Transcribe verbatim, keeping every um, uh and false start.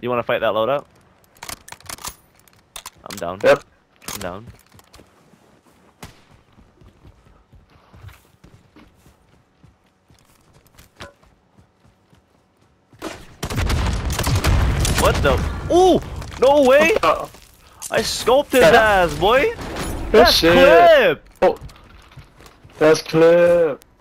You want to fight that loadout? I'm down. Yep. I'm down. What the? Ooh! No way! Uh, I scoped his ass, boy! Good That's shit. clip! Oh, that's clip.